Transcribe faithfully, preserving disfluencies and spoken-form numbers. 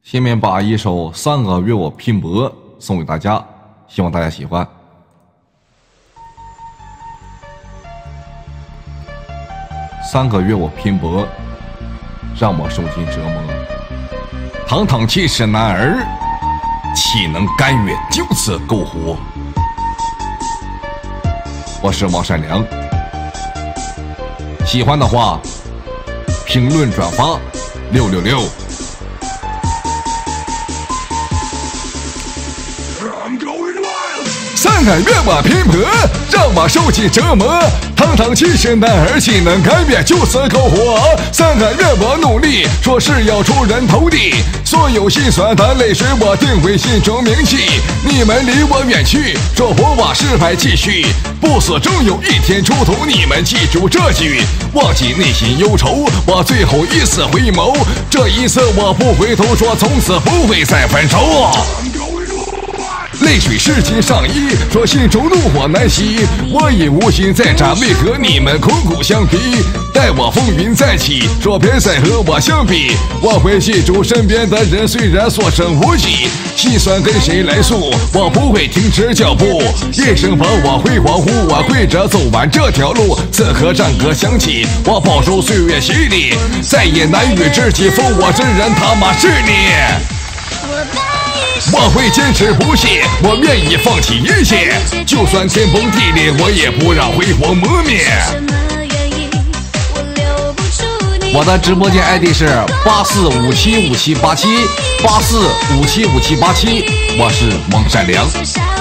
下面把一首《三个月我拼搏》送给大家，希望大家喜欢。三个月我拼搏，让我受尽折磨。堂堂七尺男儿，岂能甘愿就此苟活？我是王善良，喜欢的话评论转发六六六。三个月我拼搏，让我受尽折磨。堂堂七尺男儿，岂能甘愿就此苟活？三个月我努力，说是要出人头地，所有心酸的泪水我定会心中铭记。你们离我远去，说活往事还继续，不死终有一天出头。你们记住这句，忘记内心忧愁，我最后一次回眸，这一次我不回头，说从此不会再分手。泪水湿尽上衣，说心中怒火难息，我已无心再战，为何你们苦苦相逼？待我风云再起，说别再和我相比。我会记住身边的人，虽然所剩无几，心酸跟谁来诉？我不会停止脚步，一生把我辉煌呼，我跪着走完这条路。此刻战歌响起，我饱受岁月洗礼，再也难与知己负，我真人他妈是你。我会坚持不懈，我愿意放弃一切，就算天崩地裂，我也不让辉煌磨灭。我的直播间 I D 是八四五七五七八七八四五七五七八七，我是王善良。